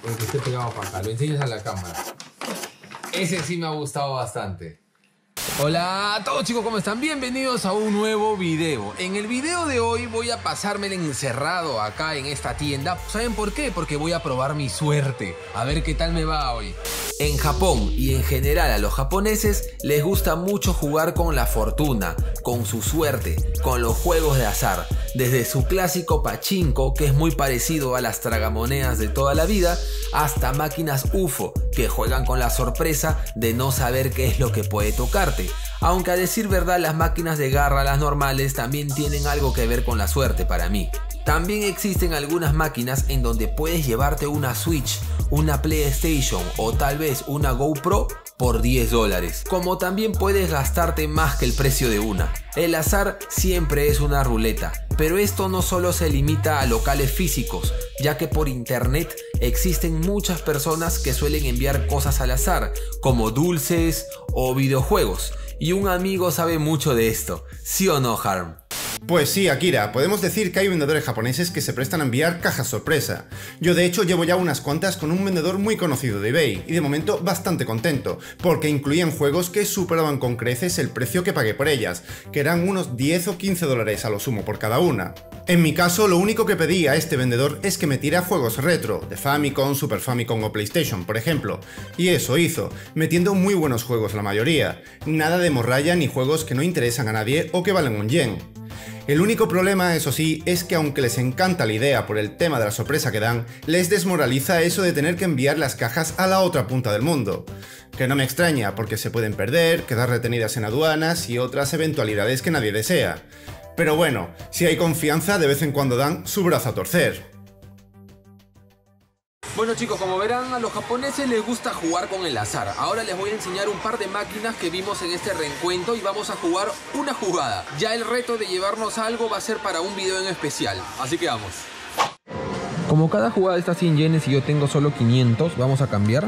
Porque esté pegado para acá. Lo enseñas a la cámara. Ese sí me ha gustado bastante. Hola a todos chicos, ¿cómo están? Bienvenidos a un nuevo video. En el video de hoy voy a pasármelo encerrado acá en esta tienda. ¿Saben por qué? Porque voy a probar mi suerte. A ver qué tal me va hoy. En Japón y en general a los japoneses les gusta mucho jugar con la fortuna, con su suerte, con los juegos de azar. Desde su clásico pachinko, que es muy parecido a las tragamonedas de toda la vida, hasta máquinas UFO, que juegan con la sorpresa de no saber qué es lo que puede tocarte. Aunque a decir verdad, las máquinas de garra, las normales, también tienen algo que ver con la suerte para mí. También existen algunas máquinas en donde puedes llevarte una Switch, una PlayStation o tal vez una GoPro por $10, como también puedes gastarte más que el precio de una. El azar siempre es una ruleta, pero esto no solo se limita a locales físicos, ya que por internet existen muchas personas que suelen enviar cosas al azar, como dulces o videojuegos, y un amigo sabe mucho de esto, ¿sí o no, Harm? Pues sí, Akira, podemos decir que hay vendedores japoneses que se prestan a enviar cajas sorpresa. Yo de hecho llevo ya unas cuantas con un vendedor muy conocido de eBay, y de momento bastante contento, porque incluían juegos que superaban con creces el precio que pagué por ellas, que eran unos 10 o 15 dólares a lo sumo por cada una. En mi caso, lo único que pedí a este vendedor es que me tira juegos retro, de Famicom, Super Famicom o PlayStation, por ejemplo, y eso hizo, metiendo muy buenos juegos la mayoría, nada de morralla ni juegos que no interesan a nadie o que valen un yen. El único problema, eso sí, es que aunque les encanta la idea por el tema de la sorpresa que dan, les desmoraliza eso de tener que enviar las cajas a la otra punta del mundo. Que no me extraña, porque se pueden perder, quedar retenidas en aduanas y otras eventualidades que nadie desea. Pero bueno, si hay confianza, de vez en cuando dan su brazo a torcer. Bueno chicos, como verán, a los japoneses les gusta jugar con el azar. Ahora les voy a enseñar un par de máquinas que vimos en este reencuentro y vamos a jugar una jugada. Ya el reto de llevarnos algo va a ser para un video en especial, así que vamos. Como cada jugada está 100 yenes y yo tengo solo 500, vamos a cambiar.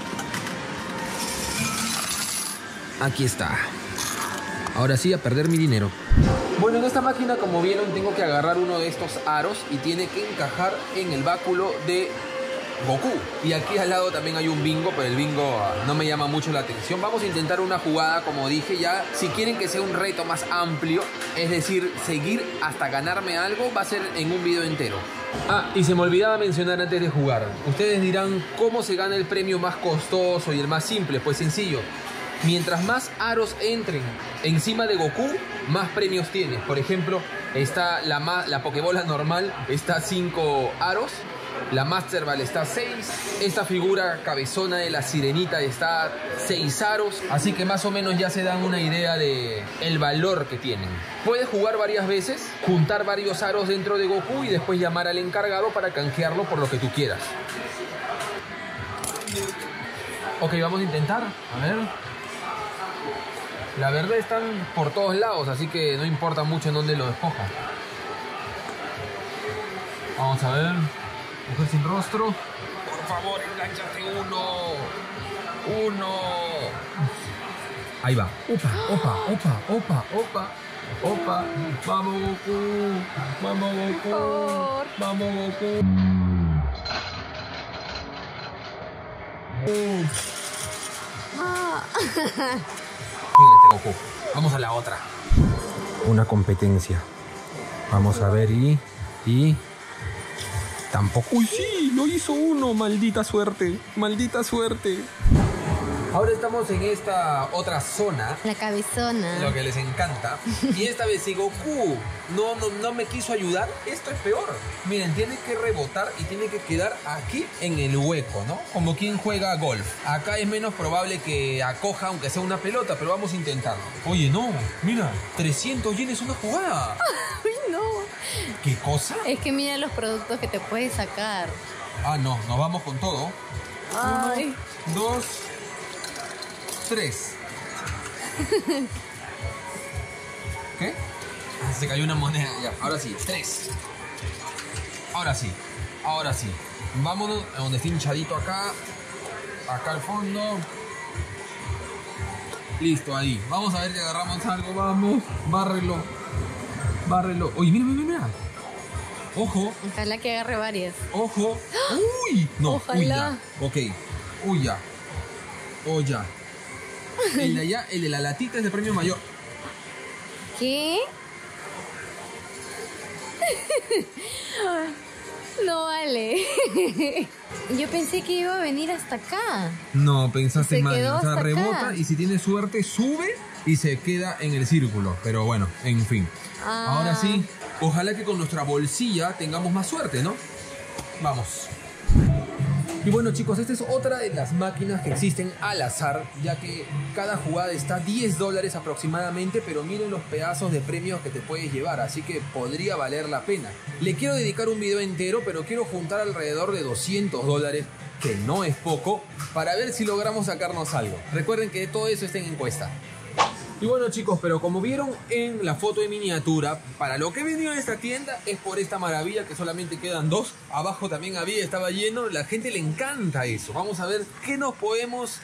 Aquí está. Ahora sí, a perder mi dinero. Bueno, en esta máquina, como vieron, tengo que agarrar uno de estos aros y tiene que encajar en el báculo de Goku. Y aquí al lado también hay un bingo, pero el bingo no me llama mucho la atención. Vamos a intentar una jugada, como dije ya. Si quieren que sea un reto más amplio, es decir, seguir hasta ganarme algo, va a ser en un video entero. Ah, y se me olvidaba mencionar antes de jugar. Ustedes dirán, ¿cómo se gana el premio más costoso y el más simple? Pues sencillo. Mientras más aros entren encima de Goku, más premios tienes. Por ejemplo, está la Pokébola normal, está 5 aros. La Master Ball está 6. Esta figura cabezona de la sirenita está 6 aros. Así que más o menos ya se dan una idea de el valor que tienen. Puedes jugar varias veces, juntar varios aros dentro de Goku y después llamar al encargado para canjearlo por lo que tú quieras. Ok, vamos a intentar. A ver. La verdad están por todos lados, así que no importa mucho en dónde lo escoja. Vamos a ver. Mujer sin rostro. Por favor, enganchate uno. Ahí va. Opa. Vamos, Goku. Vamos, Goku. Miren este Goku. Vamos a la otra. Una competencia. Vamos a ver y... Tampoco. ¡Uy, sí! Lo hizo uno. Maldita suerte. Ahora estamos en esta otra zona. La cabezona. Lo que les encanta. Y esta vez si Goku no me quiso ayudar, esto es peor. Miren, tiene que rebotar y tiene que quedar aquí en el hueco, ¿no? Como quien juega golf. Acá es menos probable que acoja, aunque sea una pelota, pero vamos a intentarlo. Oye, no. Mira, 300 yenes una jugada. Uy, no. ¿Qué cosa? Es que mira los productos que te puedes sacar. Ah, no. Nos vamos con todo. Ay. 1, 2, 3. ¿Qué? Se cayó una moneda. Ya, ahora sí, 3. Ahora sí. Vámonos a donde está hinchadito acá. Acá al fondo. Listo, ahí. Vamos a ver que agarramos algo. Vamos. Bárrelo. Oye, mira. Ojo. Ojalá que agarre varias. Ojo. Uy. No. Ojalá. Uy, ya. Ok. Uy, ya. Oh, ya. El de allá, el de la latita es el premio mayor. ¿Qué? No vale. Yo pensé que iba a venir hasta acá. No, pensaste Se mal. quedó O sea, hasta rebota acá. y si tiene suerte, sube y se queda en el círculo. Pero bueno, en fin. Ah. Ahora sí, ojalá que con nuestra bolsilla tengamos más suerte, ¿no? Vamos. Y bueno, chicos, esta es otra de las máquinas que existen al azar, ya que cada jugada está $10 aproximadamente, pero miren los pedazos de premios que te puedes llevar, así que podría valer la pena. Le quiero dedicar un video entero, pero quiero juntar alrededor de $200, que no es poco, para ver si logramos sacarnos algo. Recuerden que todo eso está en encuesta. Y bueno, chicos, pero como vieron en la foto de miniatura, para lo que he venido en esta tienda es por esta maravilla que solamente quedan 2. Abajo también estaba lleno, la gente le encanta eso. Vamos a ver qué nos podemos...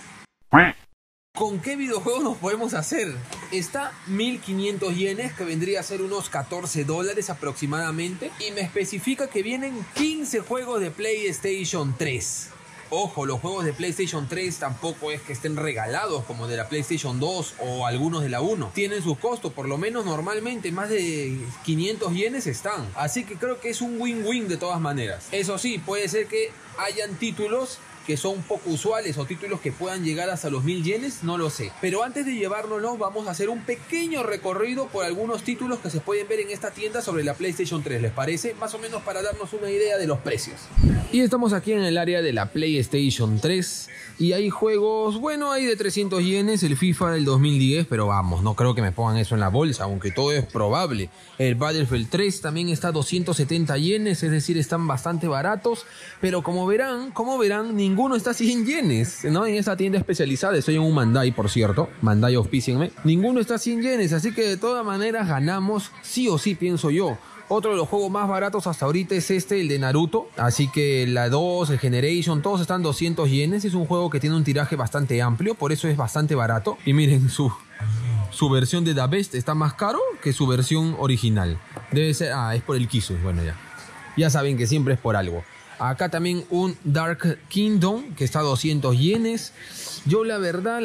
¿Con qué videojuegos nos podemos hacer? Está 1500 yenes, que vendría a ser unos $14 aproximadamente, y me especifica que vienen 15 juegos de PlayStation 3. Ojo, los juegos de PlayStation 3 tampoco es que estén regalados como de la PlayStation 2 o algunos de la 1. Tienen sus costos, por lo menos normalmente más de 500 yenes están. Así que creo que es un win-win de todas maneras. Eso sí, puede ser que hayan títulos que son poco usuales o títulos que puedan llegar hasta los 1000 yenes, no lo sé. Pero antes de llevárnoslo, vamos a hacer un pequeño recorrido por algunos títulos que se pueden ver en esta tienda sobre la PlayStation 3, ¿les parece? Más o menos para darnos una idea de los precios. Y estamos aquí en el área de la PlayStation 3 y hay juegos, bueno, hay de 300 yenes, el FIFA del 2010, pero vamos, no creo que me pongan eso en la bolsa, aunque todo es probable. El Battlefield 3 también está a 270 yenes, es decir, están bastante baratos, pero como verán, ninguno está a 100 yenes, ¿no? En esta tienda especializada, estoy en un Mandai, por cierto, Mandai auspícienme, ninguno está a 100 yenes, así que de todas maneras ganamos, sí o sí, pienso yo. Otro de los juegos más baratos hasta ahorita es el de Naruto, así que la 2, el Generation, todos están 200 yenes, es un juego que tiene un tiraje bastante amplio, por eso es bastante barato, y miren su versión de The Best está más caro que su versión original. Debe ser, es por el Kisu, bueno ya saben que siempre es por algo. Acá también un Dark Kingdom que está a 200 yenes. Yo la verdad,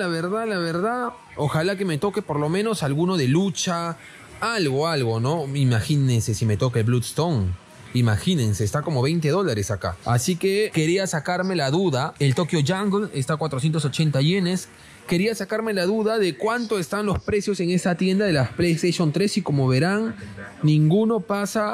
ojalá que me toque por lo menos alguno de lucha, algo, ¿no? Imagínense si me toca el Bloodstone. Imagínense, está como $20 acá. Así que quería sacarme la duda. El Tokyo Jungle está a 480 yenes. Quería sacarme la duda de cuánto están los precios en esa tienda de las PlayStation 3 y como verán, ninguno baja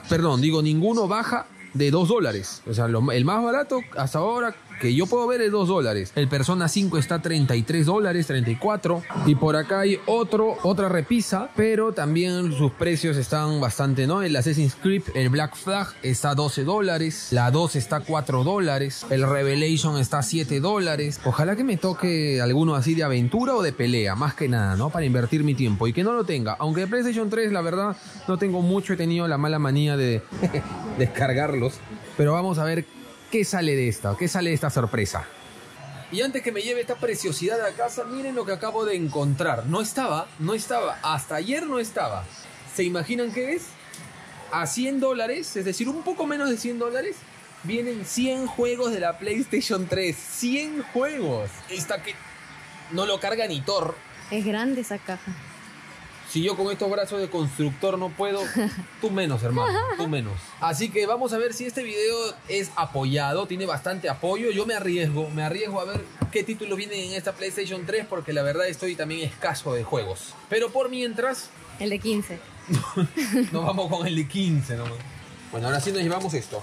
de $2. O sea, el más barato hasta ahora que yo puedo ver es $2. El Persona 5 está a $33, 34. Y por acá hay otra repisa, pero también sus precios están bastante, ¿no? El Assassin's Creed, el Black Flag está a $12. La 2 está a $4. El Revelation está a $7. Ojalá que me toque alguno así de aventura o de pelea, más que nada, ¿no? Para invertir mi tiempo y que no lo tenga. Aunque de PlayStation 3, la verdad, no tengo mucho. He tenido la mala manía de descargarlos. Pero vamos a ver qué sale de esta sorpresa. Y antes que me lleve esta preciosidad a casa, miren lo que acabo de encontrar. No estaba, hasta ayer no estaba. ¿Se imaginan qué es? A $100, es decir, un poco menos de $100, vienen 100 juegos de la PlayStation 3. 100 juegos. Esta que no lo carga ni Thor. Es grande esa caja. Si yo con estos brazos de constructor no puedo, tú menos, hermano, tú menos. Así que vamos a ver si este video es apoyado, tiene bastante apoyo. Yo me arriesgo a ver qué títulos vienen en esta PlayStation 3 porque la verdad estoy también escaso de juegos. Pero por mientras... El de 15. Nos vamos con el de 15 nomás. Bueno, ahora sí nos llevamos esto.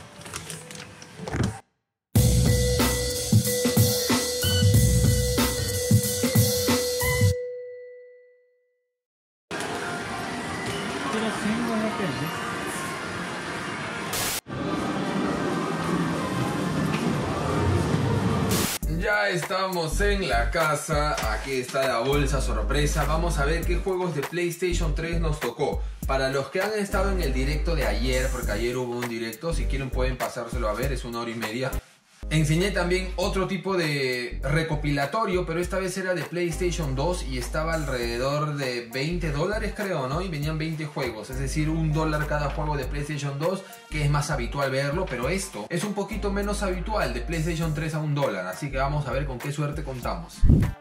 Ya estamos en la casa, aquí está la bolsa sorpresa. Vamos a ver qué juegos de PlayStation 3 nos tocó. Para los que han estado en el directo de ayer, porque ayer hubo un directo, si quieren pueden pasárselo a ver, es 1 hora y media. Enseñé también otro tipo de recopilatorio, pero esta vez era de PlayStation 2 y estaba alrededor de $20 creo, ¿no? Y venían 20 juegos, es decir, $1 cada juego de PlayStation 2, que es más habitual verlo, pero esto es un poquito menos habitual, de PlayStation 3 a $1, así que vamos a ver con qué suerte contamos.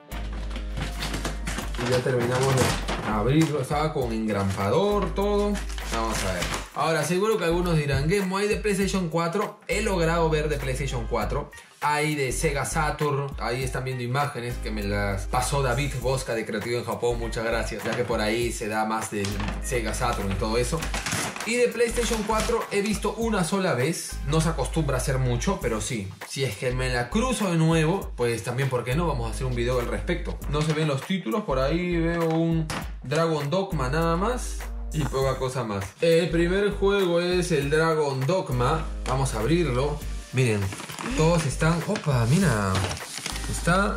Y ya terminamos de abrirlo, estaba con engrampador, todo. Vamos a ver. Ahora, seguro que algunos dirán, Game, hay de PlayStation 4. He logrado ver de PlayStation 4. Hay de Sega Saturn. Ahí están viendo imágenes que me las pasó David Bosca de Creativo en Japón. Muchas gracias, ya que por ahí se da más de Sega Saturn y todo eso. Y de PlayStation 4 he visto una sola vez. No se acostumbra a hacer mucho, pero sí. Si es que me la cruzo de nuevo, pues también, ¿por qué no? Vamos a hacer un video al respecto. No se ven los títulos, por ahí veo un Dragon Dogma nada más. Y poca cosa más. El primer juego es el Dragon Dogma. Vamos a abrirlo. Miren, todos están... ¡Opa! Mira. Está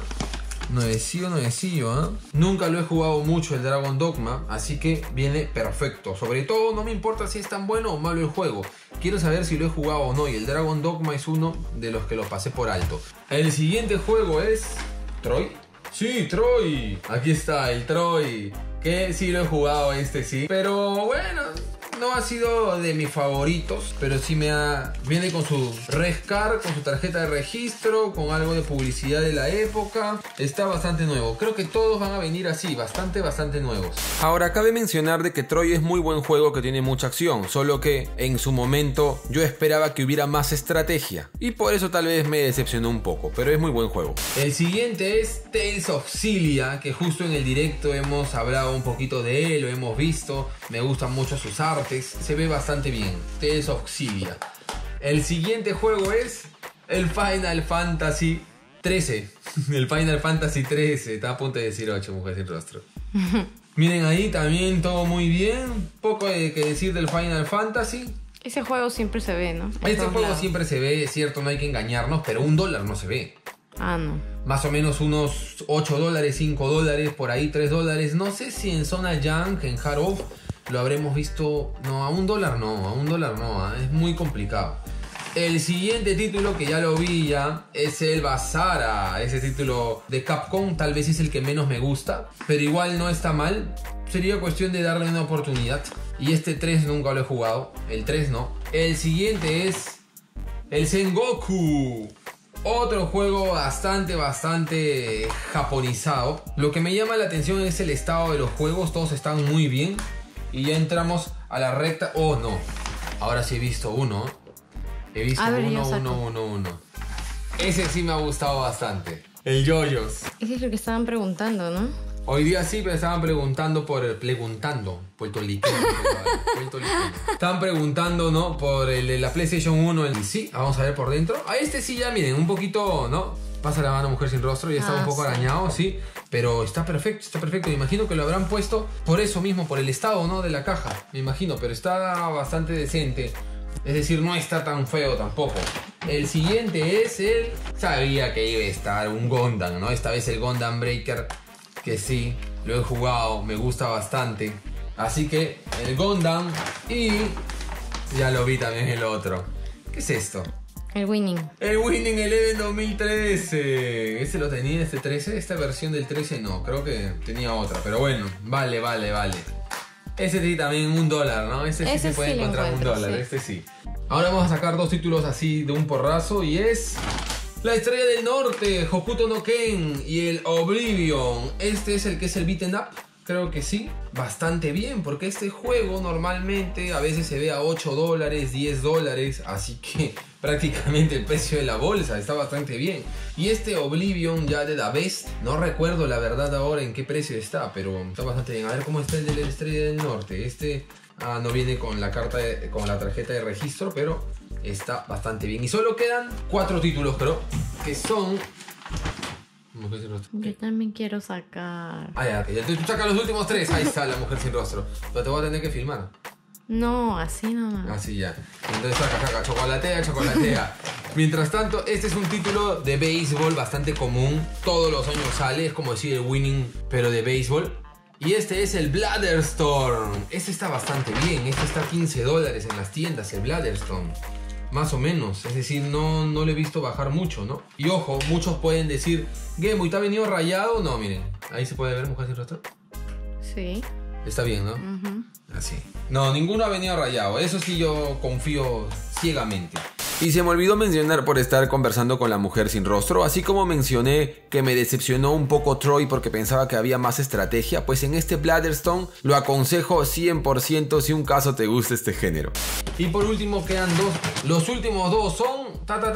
nuevecillo, ¿eh? Nunca lo he jugado mucho el Dragon Dogma, así que viene perfecto. Sobre todo no me importa si es tan bueno o malo el juego. Quiero saber si lo he jugado o no. Y el Dragon Dogma es uno de los que lo pasé por alto. El siguiente juego es... ¿Troy? Sí, Troy. Aquí está el Troy. Que sí lo he jugado, sí. Pero bueno, no ha sido de mis favoritos. Pero sí viene con su Rescar, con su tarjeta de registro, con algo de publicidad de la época. Está bastante nuevo. Creo que todos van a venir así, bastante nuevos. Ahora, cabe mencionar de que Troy es muy buen juego, que tiene mucha acción. Solo que en su momento yo esperaba que hubiera más estrategia. Y por eso tal vez me decepcionó un poco. Pero es muy buen juego. El siguiente es Tales of Xillia, que justo en el directo hemos hablado un poquito de él, lo hemos visto. Me gustan mucho sus artes, se ve bastante bien. Tales of Xillia. El siguiente juego es el Final Fantasy 13. El Final Fantasy 13. Está a punto de decir 8, mujer sin rostro. Miren ahí también todo muy bien. Poco que decir del Final Fantasy. Ese juego siempre se ve, ¿no? Este juego siempre se ve, es cierto, no hay que engañarnos, pero $1 no se ve. Ah, no. Más o menos unos $8, $5, por ahí $3. No sé si en Zona Junk, en Hard Off, lo habremos visto. No, a $1 no, a $1 no, es muy complicado. El siguiente título, que ya lo vi ya, es el Basara. Ese título de Capcom tal vez es el que menos me gusta, pero igual no está mal. Sería cuestión de darle una oportunidad. Y este 3 nunca lo he jugado, el 3 no. El siguiente es el Sengoku. Otro juego bastante japonizado. Lo que me llama la atención es el estado de los juegos. Todos están muy bien. Y ya entramos a la recta. Oh, no. Ahora sí he visto uno. He visto uno. Ese sí me ha gustado bastante. El Yoyos. Ese es lo que estaban preguntando, ¿no? Hoy día sí, pero estaban preguntando puertorriqueño. Estaban preguntando, ¿no? Por el de la PlayStation 1, sí, vamos a ver por dentro. A este sí ya, miren, un poquito, ¿no? Pasa la mano, mujer sin rostro, ya está un poco arañado, sí. Pero está perfecto. Me imagino que lo habrán puesto por eso mismo, por el estado, ¿no? De la caja, me imagino, pero está bastante decente. Es decir, no está tan feo tampoco. El siguiente es el... Sabía que iba a estar un Gundam, ¿no? Esta vez el Gundam Breaker, que sí, lo he jugado, me gusta bastante. Así que el Gundam y ya lo vi también el otro. ¿Qué es esto? El Winning. El Winning Eleven 2013. ¿Ese lo tenía, este 13? Esta versión del 13 no, creo que tenía otra. Pero bueno, vale. Ese sí también $1, ¿no? Ese sí se puede encontrar $1, sí. Este sí. Ahora vamos a sacar dos títulos así de un porrazo y es... La Estrella del Norte, Hokuto no Ken y el Oblivion. Este es el que es el beaten up. Creo que sí, bastante bien, porque este juego normalmente a veces se ve a $8, $10, así que prácticamente el precio de la bolsa está bastante bien. Y este Oblivion ya de The Best, no recuerdo la verdad ahora en qué precio está, pero está bastante bien. A ver cómo está el de la Estrella del Norte. Este no viene con la con la tarjeta de registro, pero está bastante bien. Y solo quedan 4 títulos, creo, que son... Yo también quiero sacar. Ya tú sacas los últimos 3. Ahí está la mujer sin rostro. Pero te voy a tener que filmar. No, así nomás. Así ya. Entonces saca, chocolatea. Mientras tanto, este es un título de béisbol bastante común. Todos los años sale, es como decir el Winning, pero de béisbol. Y este es el Bladderstorm. Este está bastante bien. Este está a $15 en las tiendas, el Bladderstorm. Más o menos, es decir, no lo he visto bajar mucho, ¿no? Y ojo, muchos pueden decir, Game Boy, ¿te ha venido rayado? No, miren, ahí se puede ver Mujer Sin Rostro. Sí. Está bien, ¿no? Así. No, ninguno ha venido rayado, eso sí yo confío ciegamente. Y se me olvidó mencionar por estar conversando con la Mujer Sin Rostro, así como mencioné que me decepcionó un poco Troy porque pensaba que había más estrategia, pues en este Bladderstone lo aconsejo 100% si un caso te gusta este género. Y por último quedan dos, los últimos dos son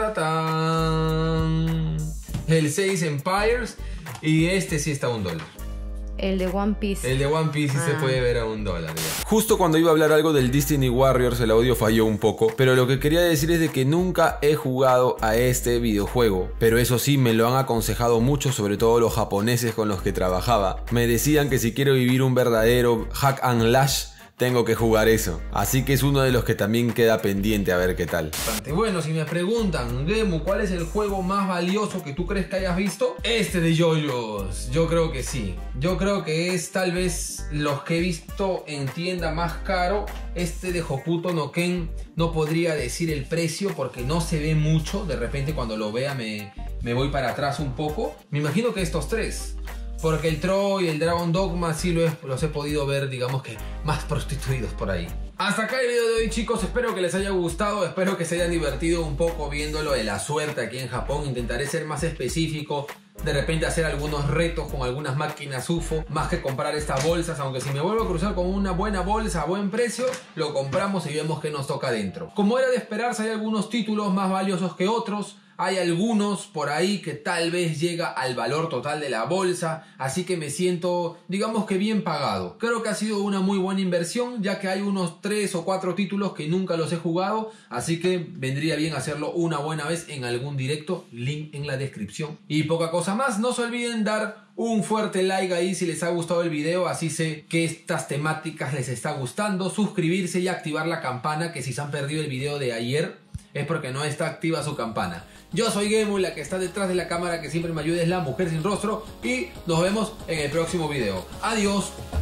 el 6 Empires y este sí está a $1. El de One Piece. El de One Piece sí se puede ver a $1. Ya. Justo cuando iba a hablar algo del Destiny Warriors, el audio falló un poco, pero lo que quería decir es de que nunca he jugado a este videojuego, pero eso sí me lo han aconsejado mucho, sobre todo los japoneses con los que trabajaba. Me decían que si quiero vivir un verdadero hack and slash, tengo que jugar eso. Así que es uno de los que también queda pendiente a ver qué tal. Bueno, si me preguntan, Gemu, ¿cuál es el juego más valioso que tú crees que hayas visto? Este de JoJo's. Yo creo que sí. Yo creo que es tal vez los que he visto en tienda más caro. Este de Hokuto no Ken, no podría decir el precio porque no se ve mucho. De repente cuando lo vea me voy para atrás un poco. Me imagino que estos tres. Porque el Troy y el Dragon Dogma sí los he podido ver, digamos que más prostituidos por ahí. Hasta acá el video de hoy, chicos. Espero que les haya gustado. Espero que se hayan divertido un poco viendo lo de la suerte aquí en Japón. Intentaré ser más específico. De repente hacer algunos retos con algunas máquinas UFO. Más que comprar estas bolsas. Aunque si me vuelvo a cruzar con una buena bolsa a buen precio, lo compramos y vemos qué nos toca dentro. Como era de esperarse, hay algunos títulos más valiosos que otros. Hay algunos por ahí que tal vez llega al valor total de la bolsa, así que me siento, digamos que bien pagado. Creo que ha sido una muy buena inversión, ya que hay unos 3 o 4 títulos que nunca los he jugado, así que vendría bien hacerlo una buena vez en algún directo, link en la descripción. Y poca cosa más, no se olviden dar un fuerte like ahí si les ha gustado el video, así sé que estas temáticas les está gustando, suscribirse y activar la campana, que si se han perdido el video de ayer es porque no está activa su campana. Yo soy Gemu, la que está detrás de la cámara que siempre me ayuda es la Mujer Sin Rostro y nos vemos en el próximo video. Adiós.